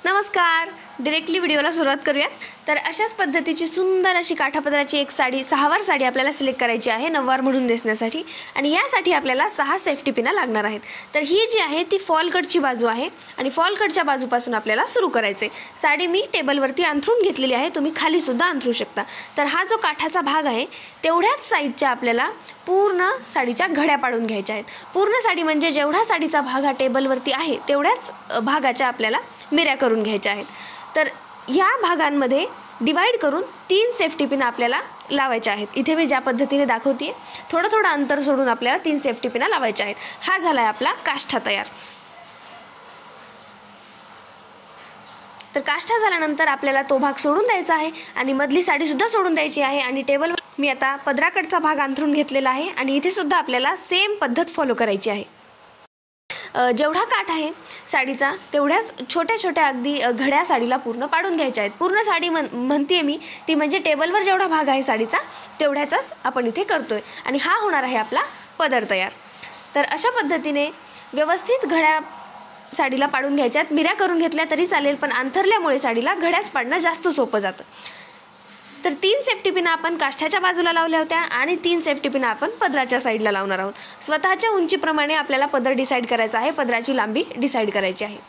नमस्कार. डायरेक्टली व्हिडिओला सुरुवात करूयात. तर अशाच पद्धतीची सुंदर अशी काठापदराची एक साडी, सहावार साडी आपल्याला सिलेक्ट करायची आहे नववार म्हणून दिसण्यासाठी. आणि यासाठी आपल्याला 6 सेफ्टी पिना लागणार आहेत. तर ही जी आहे ती फॉल कटची बाजू आहे आणि फॉल कटच्या बाजूपासून आपल्याला सुरू करायचे. साडी मी टेबलवरती अंथरून घेतलेली आहे, तुम्ही खाली सुद्धा अंथरू शकता. तर हा जो काठाचा भाग आहे तेवढ्याच साईजच्या आपल्याला पूर्ण साडीच्या घड्या पाडून घ्यायच्या आहेत. पूर्ण साडी म्हणजे जेवढा साडीचा भाग हा टेबलवरती आहे तेवढ्याच भागाच्या आपल्याला मिऱ्या करून घ्यायच्या आहेत. तर या भागांमध्ये डिवाइड करून 3 सेफ्टी पिन आपल्याला लावायच्या आहेत. इथे मी ज्या पद्धतीने दाखवते थोडं थोडं अंतर सोडून आपल्याला 3 सेफ्टी पिना लावायच्या आहेत. हा झालाय आपला काष्ठा तयार. तर काष्ठा झाल्यानंतर आपल्याला तो भाग सोडून द्यायचा आहे आणि मधली साडी सुद्धा सोडून द्यायची आहे. आणि टेबलवर मी आता पदराकडचा भाग अंथरून घेतलेला आहे आणि इथे सुद्धा आपल्याला सेम पद्धत फॉलो करायची आहे. जेवढा काठ आहे साडीचा तेवढ्याच छोट्या छोट्या अगदी घड्या साडीला पूर्ण पाडून घ्यायच्या आहेत. पूर्ण साडी म्हणते मी ती म्हणजे टेबलवर जेवढा भाग आहे साडीचा तेवढ्याचाच आपण इथे करतोय आणि हा होणार आहे आपला पदर तयार. तर अशा पद्धतीने व्यवस्थित घड्या साडीला पाडून घ्यायच्यात. मिऱ्या करून घेतल्या तरी चालेल, पण अंथरल्यामुळे साडीला घड्याच पाडणं जास्त सोपं जातं. तर 3 सेफ्टी पिना आपण काष्ठाच्या बाजूला लावल्या होत्या आणि 3 सेफ्टी पिना आपण पदराच्या साईडला लावणार आहोत. स्वतःच्या उंचीप्रमाणे आपल्याला पदर डिसाईड करायचा आहे, पदराची लांबी डिसाईड करायची आहे.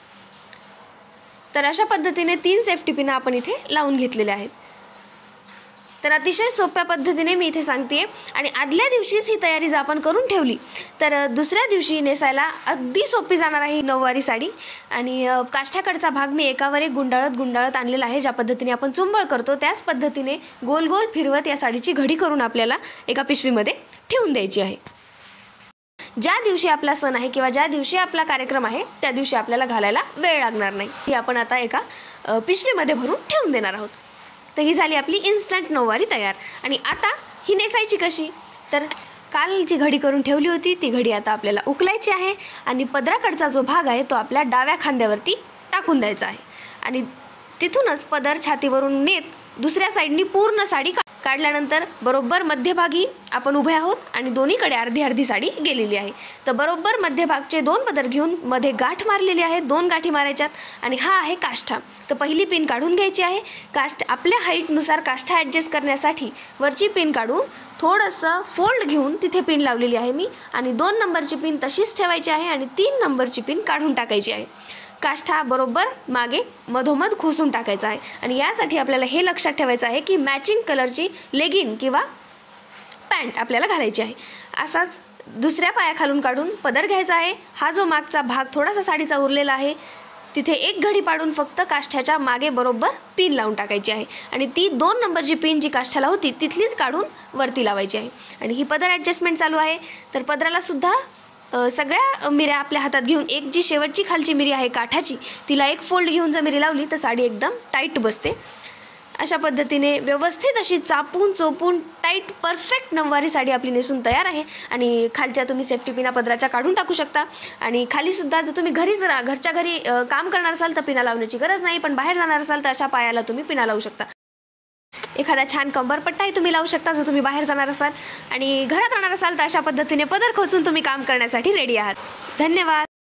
तर अशा पद्धतीने 3 सेफ्टी पिना आपण इथे लावून घेतलेल्या आहेत. तर अतिशय सोप्या पद्धतीने मी इथे सांगते आणि आदल्या दिवशीच ही तयारी जर आपण करून ठेवली तर दुसऱ्या दिवशी नेसायला अगदी सोपी जाणार आहे ही नऊवारी साडी. आणि काष्ठाकडचा भाग मी एकावर एक गुंडाळत आणलेला आहे. ज्या पद्धतीने आपण चुंबळ करतो त्याच पद्धतीने गोल गोल फिरवत या साडीची घडी करून आपल्याला एका पिशवीमध्ये ठेवून द्यायची आहे. ज्या दिवशी आपला सण आहे किंवा ज्या दिवशी आपला कार्यक्रम आहे त्या दिवशी आपल्याला घालायला वेळ लागणार नाही. ही आपण आता एका पिशवीमध्ये भरून ठेवून देणार आहोत. तर ही झाली आपली इन्स्टंट नऊवारी तयार. आणि आता ही नेसायची कशी, तर काल जी घडी करून ठेवली होती ती घडी आता आपल्याला उकलायची आहे आणि पदराकडचा जो भाग आहे तो आपल्या डाव्या खांद्यावरती टाकून द्यायचा आहे. आणि तिथूनच पदर छातीवरून नेत दुसऱ्या साईडनी पूर्ण साडी काढल्यानंतर बरोबर मध्यभागी आपण उभे आहोत आणि दोन्हीकडे अर्धी अर्धी साडी गेलेली आहे. तर बरोबर मध्यभागचे 2 पदर घेऊन मध्ये गाठ मारलेली आहे, 2 गाठी मारायच्यात आणि हा आहे काष्ठा. तर पहिली पिन काढून घ्यायची आहे. आपल्या हाईटनुसार काष्ठा ॲडजस्ट करण्यासाठी वरची पिन काढून थोडंसं फोल्ड घेऊन तिथे पिन लावलेली आहे मी आणि 2 नंबरची पिन तशीच ठेवायची आहे आणि 3 नंबरची पिन काढून टाकायची आहे. काष्ठा बरोबर मागे मधोमध खोसून टाकायचा आहे. आणि यासाठी आपल्याला हे लक्षात ठेवायचं आहे की मॅचिंग कलरची लेगिन किंवा पॅन्ट आपल्याला घालायची आहे. असाच दुसऱ्या पायाखालून काढून पदर घ्यायचा आहे. हा जो मागचा भाग थोडासा साडीचा उरलेला आहे तिथे एक घडी पाडून फक्त काष्ठ्याच्या मागे बरोबर पिन लावून टाकायची आहे आणि ती 2 नंबरची पिन जी काष्ठ्याला होती तिथलीच काढून वरती लावायची आहे. आणि ही पदर ॲडजस्टमेंट चालू आहे. तर पदराला सुद्धा सगळ्या मिऱ्या आपल्या हातात घेऊन एक जी शेवटची खालची मिरी आहे काठाची तिला एक फोल्ड घेऊन जर मिरी लावली तर साडी एकदम टाईट बसते. अशा पद्धतीने व्यवस्थित अशी चापून चोपून टाईट परफेक्ट नऊवारी साडी आपली नेसून तयार आहे. आणि खालच्या तुम्ही सेफ्टी पिना पदराच्या काढून टाकू शकता. आणि खालीसुद्धा जर तुम्ही घरच्या घरी काम करणार असाल तर पिना लावण्याची गरज नाही, पण बाहेर जाणार असाल तर अशा पायाला तुम्ही पिना लावू शकता. एखादा छान कंबरपट्टाही तुम्ही लावू शकता जर तुम्ही बाहेर जाणार असाल. आणि घरात राहणार असाल तर अशा पद्धतीने पदर खोचून तुम्ही काम करण्यासाठी रेडी आहात. धन्यवाद.